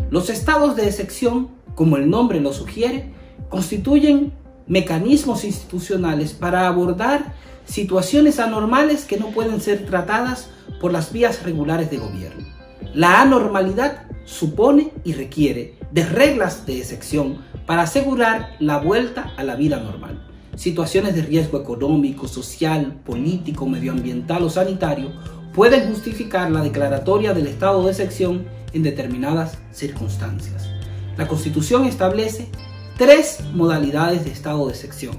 Los estados de excepción, como el nombre lo sugiere, constituyen mecanismos institucionales para abordar situaciones anormales que no pueden ser tratadas por las vías regulares de gobierno. La anormalidad supone y requiere de reglas de excepción para asegurar la vuelta a la vida normal. Situaciones de riesgo económico, social, político, medioambiental o sanitario pueden justificar la declaratoria del estado de excepción en determinadas circunstancias. La Constitución establece 3 modalidades de estado de excepción: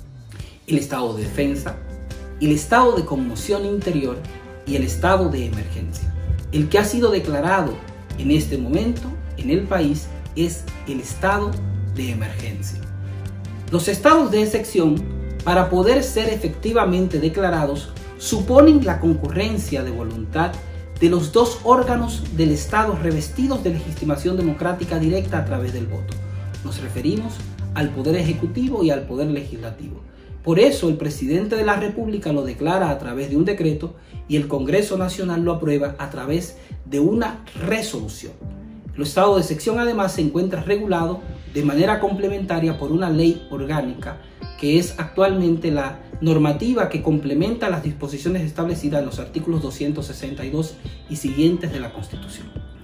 el estado de defensa, el estado de conmoción interior y el estado de emergencia. El que ha sido declarado en este momento en el país es el estado de emergencia. Los estados de excepción, para poder ser efectivamente declarados, suponen la concurrencia de voluntad de los 2 órganos del Estado revestidos de legitimación democrática directa a través del voto. Nos referimos al Poder Ejecutivo y al Poder Legislativo. Por eso el presidente de la República lo declara a través de un decreto y el Congreso Nacional lo aprueba a través de una resolución. El estado de excepción además se encuentra regulado de manera complementaria por una ley orgánica que es actualmente la normativa que complementa las disposiciones establecidas en los artículos 262 y siguientes de la Constitución.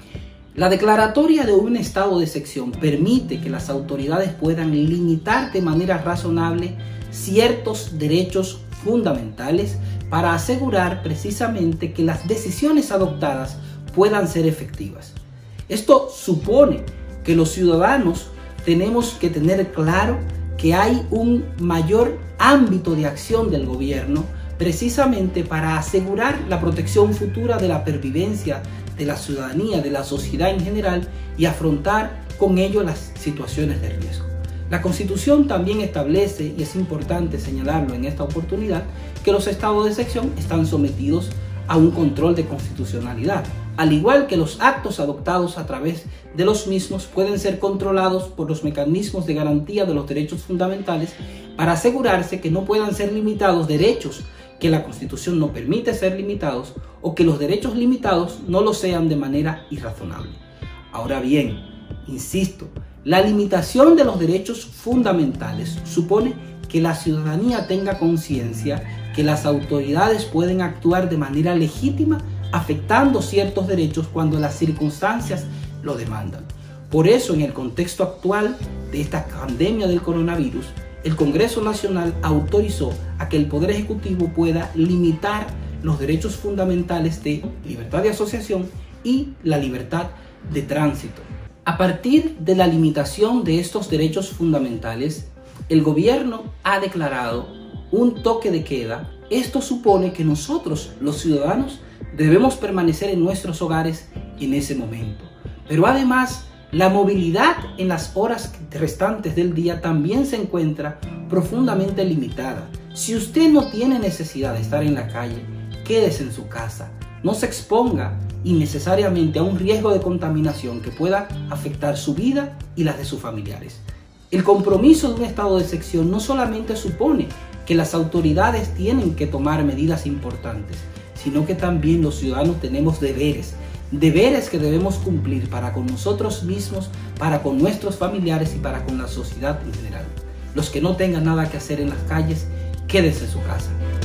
La declaratoria de un estado de excepción permite que las autoridades puedan limitar de manera razonable ciertos derechos fundamentales para asegurar precisamente que las decisiones adoptadas puedan ser efectivas. Esto supone que los ciudadanos tenemos que tener claro que hay un mayor ámbito de acción del gobierno precisamente para asegurar la protección futura de la pervivencia de la ciudadanía, de la sociedad en general y afrontar con ello las situaciones de riesgo. La Constitución también establece, y es importante señalarlo en esta oportunidad, que los estados de excepción están sometidos a un control de constitucionalidad, al igual que los actos adoptados a través de los mismos pueden ser controlados por los mecanismos de garantía de los derechos fundamentales para asegurarse que no puedan ser limitados derechos que la Constitución no permite ser limitados o que los derechos limitados no lo sean de manera irrazonable. Ahora bien, insisto, la limitación de los derechos fundamentales supone que la ciudadanía tenga conciencia que las autoridades pueden actuar de manera legítima afectando ciertos derechos cuando las circunstancias lo demandan. Por eso, en el contexto actual de esta pandemia del coronavirus, el Congreso Nacional autorizó a que el Poder Ejecutivo pueda limitar los derechos fundamentales de libertad de asociación y la libertad de tránsito. A partir de la limitación de estos derechos fundamentales, el gobierno ha declarado un toque de queda. Esto supone que nosotros, los ciudadanos, debemos permanecer en nuestros hogares en ese momento. Pero además, la movilidad en las horas restantes del día también se encuentra profundamente limitada. Si usted no tiene necesidad de estar en la calle, quédese en su casa. No se exponga innecesariamente a un riesgo de contaminación que pueda afectar su vida y las de sus familiares. El compromiso de un estado de excepción no solamente supone que las autoridades tienen que tomar medidas importantes, sino que también los ciudadanos tenemos deberes que debemos cumplir para con nosotros mismos, para con nuestros familiares y para con la sociedad en general. Los que no tengan nada que hacer en las calles, quédense en su casa.